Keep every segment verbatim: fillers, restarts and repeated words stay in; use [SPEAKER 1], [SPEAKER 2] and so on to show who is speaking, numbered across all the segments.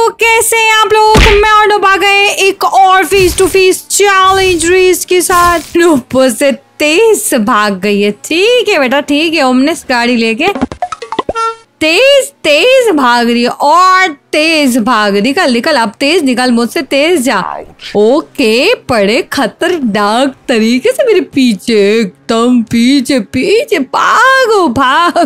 [SPEAKER 1] तो कैसे हैं आप लोग। मैं और नूब आ गए एक और face to face challenge race के साथ। नूब से तेज भाग गई है। ठीक है बेटा ठीक है। ओमनेस गाड़ी लेके तेज तेज भाग रही है और तेज भाग। निकल निकल अब तेज निकल मुझसे तेज जा। ओके बड़े खतरनाक तरीके से मेरे पीछे एकदम पीछे पीछे भागो भाग।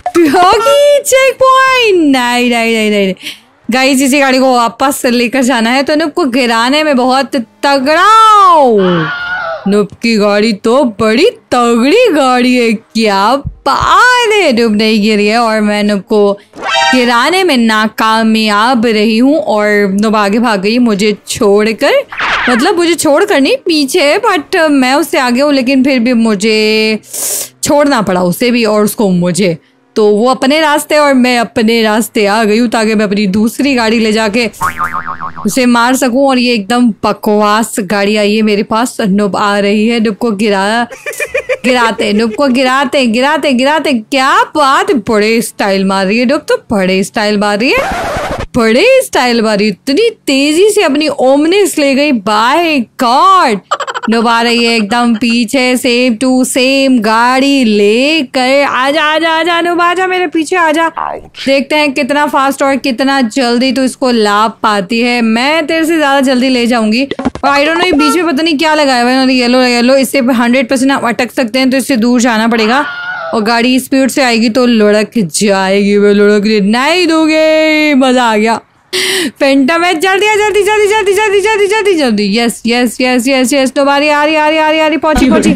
[SPEAKER 1] चेक पॉइंट नहीं नहीं नहीं नहीं गाइस इसी गाड़ी को वापस लेकर जाना है तो नूब को गिराने में बहुत तगड़ा। नूब की गाड़ी तो बड़ी तगड़ी गाड़ी है। क्या बात है। नूब नहीं गिरी है और मैं नूब को गिराने में नाकामयाब रही हूँ और नूब आगे भाग गई मुझे छोड़कर। मतलब मुझे छोड़कर नहीं पीछे बट मैं उससे आगे हूँ लेकिन फिर भी मुझे छोड़ना पड़ा उसे भी और उसको मुझे। तो वो अपने रास्ते और मैं अपने रास्ते आ गई हूँ ताकि मैं अपनी दूसरी गाड़ी ले जाके उसे मार सकूं। और ये एकदम बकवास गाड़ी आई है मेरे पास। नूब आ रही है नूब को गिरा गिराते नूब को गिराते गिराते गिराते। क्या बात बड़े स्टाइल मार रही है नूब तो बड़े स्टाइल मार रही है बड़े स्टाइल मार रही है। इतनी तेजी से अपनी ओमनेस ले गई। Bye God. नूब आ रही है एकदम पीछे सेम टू सेम गाड़ी लेकर। आजा आजा आजा नूब आजा मेरे पीछे आजा। देखते हैं कितना फास्ट और कितना जल्दी तो इसको लाभ पाती है। मैं तेरे से ज्यादा जल्दी ले जाऊंगी। और आई डोंट नो बीच में पता नहीं क्या लगाया हुआ है येलो येलो। इससे हंड्रेड परसेंट आप अटक सकते हैं तो इससे दूर जाना पड़ेगा और गाड़ी स्पीड से आएगी तो लुढ़क जाएगी। मैं लुढ़क नहीं दूंगी। मजा आ गया। फैंटम है जल्दी जल्दी जल्दी जल्दी जल्दी जल्दी जल्दी जल्दी। Yes yes yes yes yes तो बारी आ रही आ रही आ रही आ रही पहुंची पहुंची।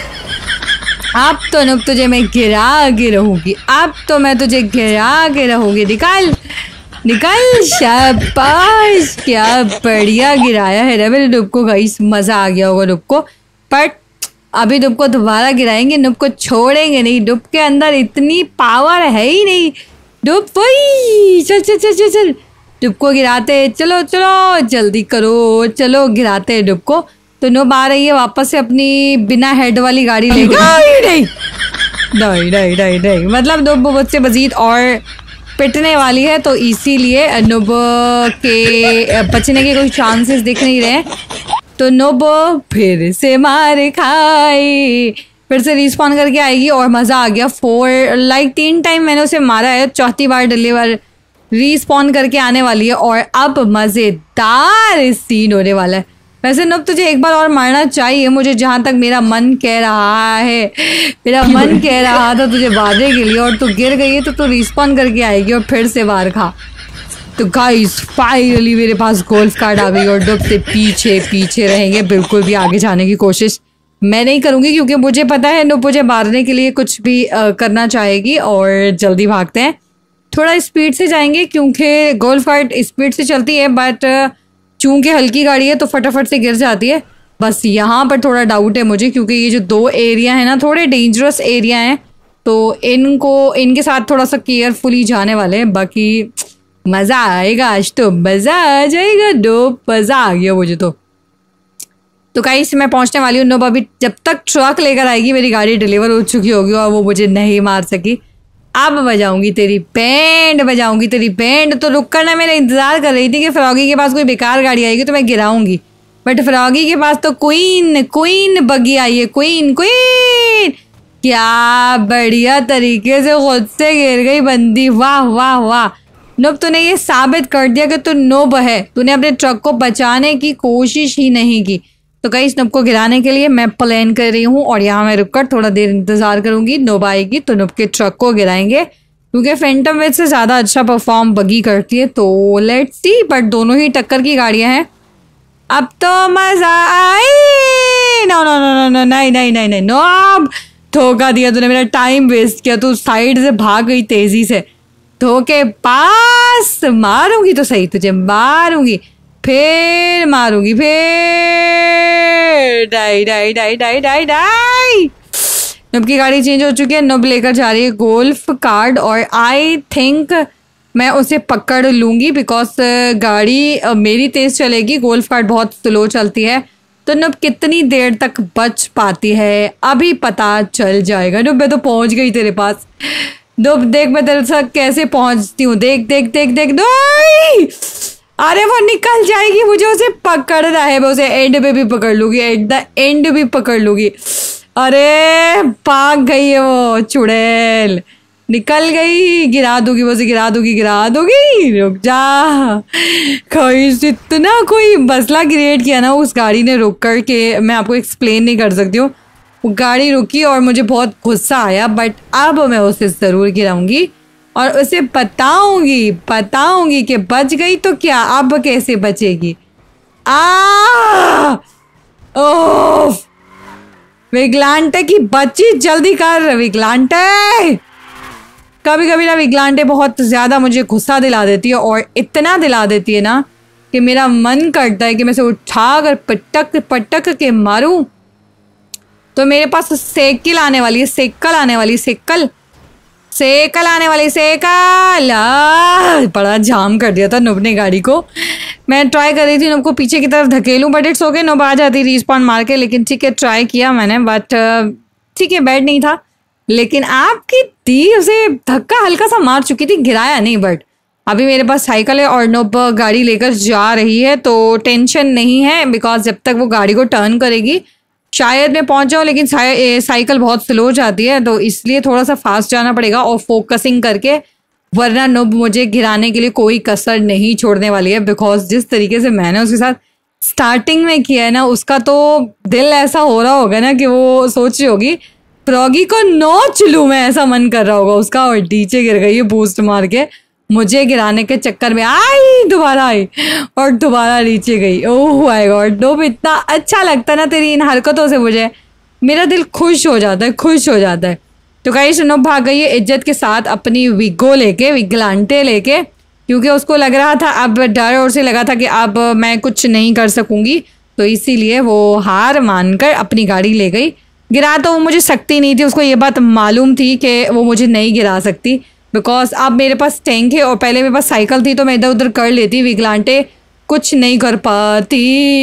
[SPEAKER 1] अब तो नूब तुझे मैं गिरा के रहूंगी। अब तो मैं तुझे गिरा के रहूंगी। निकल निकल। शाबाश क्या बढ़िया गिराया है ना मेरे नूब को। गाइस मजा आ गया होगा नूब को बट अभी नूब को दोबारा गिराएंगे। नूब को छोड़ेंगे नहीं। नूब के अंदर इतनी पावर है ही नहीं। नूब वही चल चल चल चल चल नूब को गिराते चलो चलो जल्दी करो चलो गिराते नूब को। तो नूब आ रही है वापस से अपनी बिना हेड वाली गाड़ी लेके। नहीं नहीं नहीं नहीं नहीं मतलब नूब मुझसे मजीद और पिटने वाली है तो इसीलिए नूब के बचने के कोई चांसेस दिख नहीं रहे। तो नूब फिर से मार खाए फिर से रिस्पॉन करके आएगी और मजा आ गया। फोर लाइक तीन टाइम मैंने उसे मारा है। चौथी बार डिलीवर रिस्पॉन करके आने वाली है और अब मजेदार सीन होने वाला है। वैसे नूब तुझे एक बार और मारना चाहिए मुझे जहां तक मेरा मन कह रहा है। मेरा मन कह रहा था तुझे मारने के लिए और तू गिर गई है तो तू रिस्पॉन करके आएगी और फिर से मार खा। तो गाइस फाइनली मेरे पास गोल्फ कार्ड आ गई और नूब से पीछे पीछे रहेंगे। बिल्कुल भी आगे जाने की कोशिश मैं नहीं करूंगी क्योंकि मुझे पता है नूब मुझे मारने के लिए कुछ भी आ, करना चाहेगी। और जल्दी भागते हैं थोड़ा स्पीड से जाएंगे क्योंकि गोल्फ कार्ट स्पीड से चलती है बट चूंकि हल्की गाड़ी है तो फटाफट से गिर जाती है। बस यहाँ पर थोड़ा डाउट है मुझे क्योंकि ये जो दो एरिया है ना थोड़े डेंजरस एरिया हैं तो इनको इनके साथ थोड़ा सा केयरफुली जाने वाले हैं। बाकी मजा आएगा आज तो मजा आ जाएगा। नूब मजा आ गया मुझे तो। तो गाइस मैं पहुंचने वाली हूँ। नूब अभी जब तक ट्रक लेकर आएगी मेरी गाड़ी डिलीवर हो चुकी होगी और वो मुझे नहीं मार सकी। अब बजाऊंगी तेरी बैंड बजाऊंगी तेरी बैंड। तो रुक कर ना मैंने इंतजार कर रही थी कि फ्रॉगी के पास कोई बेकार गाड़ी आएगी तो मैं गिराऊंगी बट फ्रॉगी के पास तो क्वीन क्वीन बगी आई है। क्वीन क्वीन क्या बढ़िया तरीके से खुद से गिर गई बंदी। वाह वाह वाह। नूब तूने ये साबित कर दिया कि तू नूब है। तूने अपने ट्रक को बचाने की कोशिश ही नहीं की। तो गाइस नूब को गिराने के लिए मैं प्लान कर रही हूँ और यहाँ मैं रुककर थोड़ा देर इंतजार करूंगी। नूब आएगी तो नूब के ट्रक को गिराएंगे क्योंकि फैंटम विच से ज्यादा अच्छा परफॉर्म बगी करती है। तो लेट्स सी बट दोनों ही टक्कर की गाड़ियां हैं। अब तो मजा आई। No no no no no नहीं नहीं नहीं नहीं नूब धोखा दिया तूने मेरा टाइम वेस्ट किया। तू साइड से भाग गई तेजी से। धोखे पास मारूंगी तो सही तुझे मारूंगी फिर मारूंगी फिर die die die die die die. Noob की गाड़ी चेंज हो चुकी है। नूब लेकर जा रही है गोल्फ कार्ड और आई थिंक मैं उसे पकड़ लूंगी बिकॉज गाड़ी मेरी तेज चलेगी। गोल्फ कार्ड बहुत स्लो चलती है तो नूब कितनी देर तक बच पाती है अभी पता चल जाएगा। नूब मैं तो पहुंच गई तेरे पास। नूब देख मैं तेरे साथ कैसे पहुंचती हूँ। देख देख देख देख नहीं अरे वो निकल जाएगी, मुझे उसे पकड़ना है, मैं उसे एंड पे भी पकड़ लूंगी, एट द एंड भी पकड़ लूंगी। अरे भाग गई है वो चुड़ैल, निकल गई, गिरा दूंगी उसे, गिरा दूंगी गिरा दूंगी। रुक जा, कोई इतना कोई मसला क्रिएट किया ना उस गाड़ी ने रुक कर के मैं आपको एक्सप्लेन नहीं कर सकती हूँ। वो गाड़ी रुकी और मुझे बहुत गुस्सा आया, बट अब मैं उसे ज़रूर गिराऊंगी और उसे बताऊंगी बताऊंगी कि बच गई तो क्या, अब कैसे बचेगी। आ ओह विगलांटे की बच्ची, जल्दी कर विगलांटे। कभी कभी ना विगलांटे बहुत ज़्यादा मुझे गुस्सा दिला देती है और इतना दिला देती है ना कि मेरा मन करता है कि मैं उसे उठा कर पटक पटक के मारूं। तो मेरे पास साइकिल आने वाली है, साइकिल आने वाली साइकिल साइकिल आने वाली साइकिल। बड़ा जाम कर दिया था नुब ने गाड़ी को। मैं ट्राई कर रही थी नुब को पीछे की तरफ धकेलूं, बट इट्स ओके, नुब आ जाती रिस्पॉन्ड मार के। लेकिन ठीक है, ट्राई किया मैंने, बट ठीक है, बैड नहीं था। लेकिन आपकी दी उसे धक्का हल्का सा मार चुकी थी, गिराया नहीं। बट अभी मेरे पास साइकिल है और नुब गाड़ी लेकर जा रही है, तो टेंशन नहीं है, बिकॉज जब तक वो गाड़ी को टर्न करेगी शायद मैं पहुंच जाऊं। लेकिन साइकिल बहुत स्लो जाती है, तो इसलिए थोड़ा सा फास्ट जाना पड़ेगा और फोकसिंग करके, वरना नुब मुझे गिराने के लिए कोई कसर नहीं छोड़ने वाली है। बिकॉज जिस तरीके से मैंने उसके साथ स्टार्टिंग में किया है ना, उसका तो दिल ऐसा हो रहा होगा ना कि वो सोच रही होगी फ्रॉगी को नोच लूं मैं, ऐसा मन कर रहा होगा उसका। और नीचे गिर गई है बूस्ट मार के, मुझे गिराने के चक्कर में आई, दोबारा आई और दोबारा नीचे गई। ओह माय गॉड नुब, इतना अच्छा लगता ना तेरी इन हरकतों से, मुझे मेरा दिल खुश हो जाता है, खुश हो जाता है। तो गाइस नुब भाग गई है इज्जत के साथ अपनी विगो लेके, विगलांटे लेके, क्योंकि उसको लग रहा था, अब डर और से लगा था कि अब मैं कुछ नहीं कर सकूंगी, तो इसीलिए वो हार मानकर अपनी गाड़ी ले गई। गिरा तो वो मुझे सकती नहीं थी, उसको ये बात मालूम थी कि वो मुझे नहीं गिरा सकती, बिकॉज अब मेरे पास टैंक है और पहले मेरे पास साइकिल थी तो मैं इधर उधर कर लेती। विगलांटे कुछ नहीं कर पाती।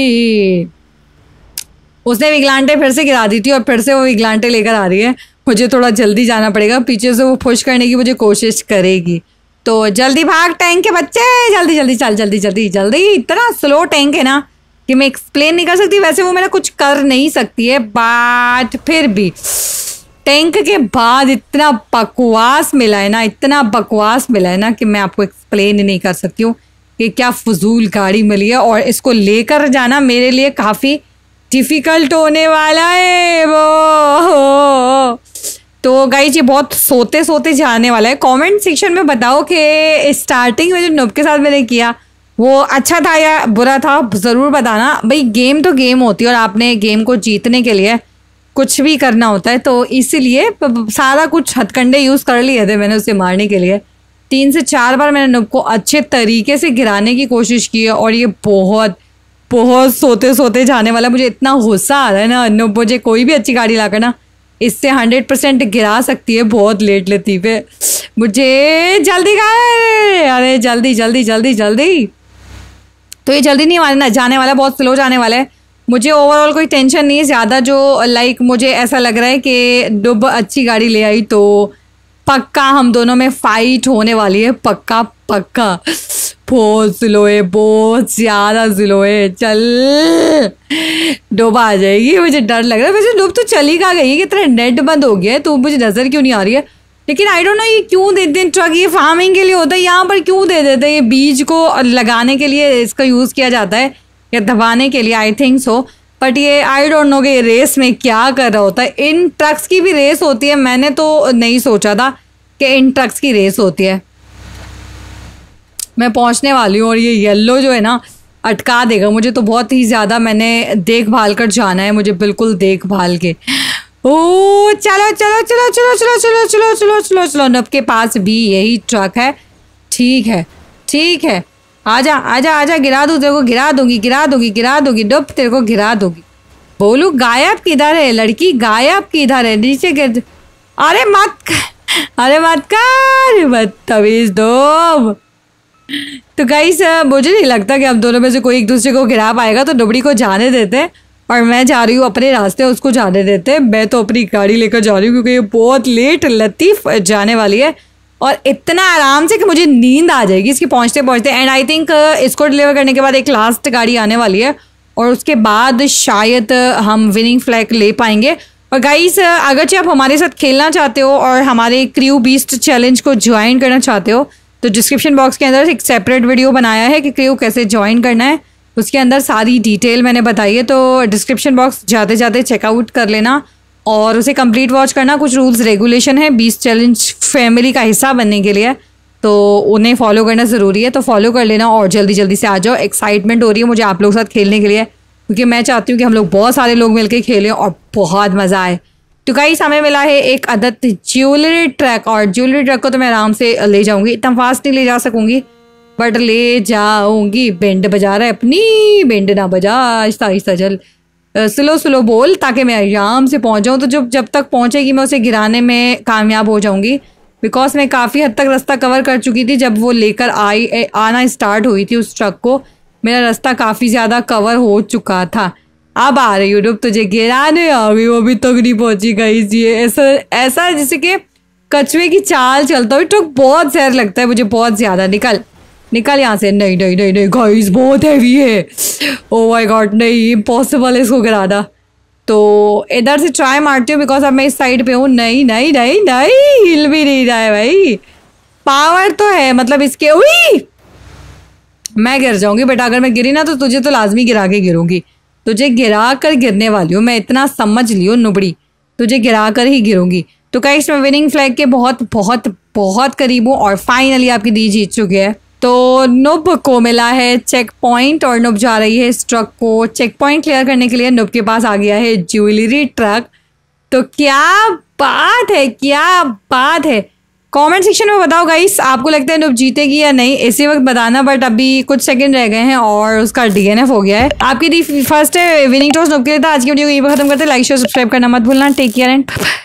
[SPEAKER 1] उसने विगलांटे फिर से गिरा दी थी और फिर से वो विगलांटे लेकर आ रही है। मुझे थोड़ा जल्दी जाना पड़ेगा, पीछे से वो पुश करने की मुझे कोशिश करेगी, तो जल्दी भाग टैंक के बच्चे, जल्दी जल्दी चल, जल्दी जल्दी जल्दी। इतना स्लो टैंक है ना कि मैं एक्सप्लेन नहीं कर सकती। वैसे वो मेरा कुछ कर नहीं सकती है, बट फिर भी टैंक के बाद इतना बकवास मिला है ना, इतना बकवास मिला है ना कि मैं आपको एक्सप्लेन नहीं कर सकती हूँ कि क्या फजूल गाड़ी मिली है। और इसको लेकर जाना मेरे लिए काफ़ी डिफ़िकल्ट होने वाला है वो। तो गाइस ये बहुत सोते सोते जाने वाला है। कमेंट सेक्शन में बताओ कि स्टार्टिंग में जो नुब के साथ मैंने किया वो अच्छा था या बुरा था, ज़रूर बताना। भाई गेम तो गेम होती है और आपने गेम को जीतने के लिए कुछ भी करना होता है, तो इसीलिए सारा कुछ हथकंडे यूज़ कर लिए थे मैंने उसे मारने के लिए। तीन से चार बार मैंने नुब को अच्छे तरीके से गिराने की कोशिश की है और ये बहुत बहुत सोते सोते जाने वाला। मुझे इतना गुस्सा आ रहा है ना, नुब मुझे कोई भी अच्छी गाड़ी लाकर ना इससे हंड्रेड परसेंट गिरा सकती है बहुत लेट लेती पे। मुझे जल्दी कर, अरे जल्दी जल्दी जल्दी जल्दी। तो ये जल्दी नहीं मारना जाने वाला, बहुत स्लो जाने वाला है। मुझे ओवरऑल कोई टेंशन नहीं है ज़्यादा, जो लाइक मुझे ऐसा लग रहा है कि नुब अच्छी गाड़ी ले आई तो पक्का हम दोनों में फाइट होने वाली है, पक्का पक्का। बहुत स्लो है, बहुत ज़्यादा स्लो है। चल नुब आ जाएगी, मुझे डर लग रहा है। वैसे नुब तो चली कहाँ गई है कि तेरा नेट बंद हो गया है, तो मुझे नज़र क्यों नहीं आ रही है। लेकिन आई डोंट नो ये क्यों देते हैं ट्रक, ये फार्मिंग के लिए होता है, यहाँ पर क्यों दे देते हैं। ये बीज को लगाने के लिए इसका यूज़ किया जाता है या दबाने के लिए, आई थिंक सो। बट ये आई डोंट नो कि ये रेस में क्या कर रहा होता है। इन ट्रक्स की भी रेस होती है, मैंने तो नहीं सोचा था कि इन ट्रक्स की रेस होती है। मैं पहुंचने वाली हूँ और ये येलो जो है ना अटका देगा मुझे, तो बहुत ही ज़्यादा मैंने देखभाल कर जाना है, मुझे बिल्कुल देखभाल के। ओ चलो चलो चलो चलो चलो चलो चलो चलो चलो चलो नुब के पास भी यही ट्रक है। ठीक है ठीक है, आजा आजा आजा, गिरा दूँ तेरे को, गिरा दूंगी गिरा दूंगी गिरा दूंगी नुब, तेरे को गिरा दूंगी। बोलू गायब किधर है लड़की, गायब किधर है, नीचे गिर। अरे मत अरे मत कर, बदतमीज नुब। तो गाइस मुझे नहीं लगता कि हम दोनों में से कोई एक दूसरे को गिरा पाएगा, तो नुबड़ी को जाने देते हैं और मैं जा रही हूँ अपने रास्ते, उसको जाने देते हैं। मैं तो अपनी गाड़ी लेकर जा रही हूँ क्योंकि ये बहुत लेट लतीफ़ जाने वाली है। और इतना आराम से कि मुझे नींद आ जाएगी इसके पहुंचते पहुंचते। एंड आई थिंक इसको डिलीवर करने के बाद एक लास्ट गाड़ी आने वाली है और उसके बाद शायद हम विनिंग फ्लैग ले पाएंगे। और गाइस अगरचे आप हमारे साथ खेलना चाहते हो और हमारे क्रू बीस्ट चैलेंज को ज्वाइन करना चाहते हो तो डिस्क्रिप्शन बॉक्स के अंदर एक सेपरेट वीडियो बनाया है कि क्रू कैसे ज्वाइन करना है, उसके अंदर सारी डिटेल मैंने बताई है। तो डिस्क्रिप्शन बॉक्स जाते जाते चेकआउट कर लेना और उसे कंप्लीट वॉच करना। कुछ रूल्स रेगुलेशन है बीस्ट चैलेंज फैमिली का हिस्सा बनने के लिए, तो उन्हें फॉलो करना ज़रूरी है, तो फॉलो कर लेना और जल्दी जल्दी से आ जाओ। एक्साइटमेंट हो रही है मुझे आप लोगों के साथ खेलने के लिए, क्योंकि मैं चाहती हूँ कि हम लोग बहुत सारे लोग मिलकर खेलें और बहुत मज़ा आए। तो गाइस हमें मिला है एक अदद ज्वेलरी ट्रक, और ज्वेलरी ट्रक को तो मैं आराम से ले जाऊंगी, इतना फास्ट नहीं ले जा सकूंगी बट ले जाऊंगी। बेंड बजा रहा है अपनी, बेंड ना बजा, आहिस्ता आहिस्ता चल, स्लो स्लो बोल ताकि मैं आराम से पहुंच जाऊँ। तो जब जब तक पहुंचेगी मैं उसे गिराने में कामयाब हो जाऊंगी, बिकॉज मैं काफ़ी हद तक रास्ता कवर कर चुकी थी। जब वो लेकर आई आना स्टार्ट हुई थी उस ट्रक को, मेरा रास्ता काफ़ी ज़्यादा कवर हो चुका था। अब आ रही यूट्यूब तुझे गिराने आ गई, वो अभी तक नहीं पहुंची गई। ये ऐसा ऐसा जैसे कि कछुए की चाल चलता हुआ ट्रक, बहुत जहर लगता है मुझे बहुत ज़्यादा। निकल निकल यहाँ से। नहीं नहीं नहीं नहीं गाइस बहुत हैवी है, ओह माय गॉड, नहीं इम्पॉसिबल है इसको गिराना। तो इधर से ट्राई मारती हूँ बिकॉज अब मैं इस साइड पे हूँ। नहीं नहीं नहीं नहीं हिल भी नहीं रहा है भाई, पावर तो है मतलब इसके। उई मैं गिर जाऊंगी बेटा, अगर मैं गिरी ना तो तुझे तो लाजमी गिरा के गिरूंगी, तुझे गिरा कर गिरने वाली हूँ मैं, इतना समझ लियो नुबड़ी, तुझे गिरा कर ही गिरूंगी। तो गाइस मैं विनिंग फ्लैग के बहुत बहुत बहुत करीब हूँ और फाइनली आपकी दी जीत चुकी है। तो नुब को मिला है चेक पॉइंट और नुब जा रही है इस ट्रक को चेक पॉइंट क्लियर करने के लिए। नुब के पास आ गया है ज्वेलरी ट्रक। तो क्या बात है, क्या बात है। कमेंट सेक्शन में बताओ गाइस आपको लगता है नुब जीतेगी या नहीं, इसी वक्त बताना। बट अभी कुछ सेकंड रह गए हैं और उसका डीएनएफ हो गया है। आपकी दी फर्स्ट है विनिंग टॉस नुब के लिए था। आज की वीडियो को यहीं पर खत्म करते हैं। लाइक शेयर सब्सक्राइब करना मत भूलना। Take care and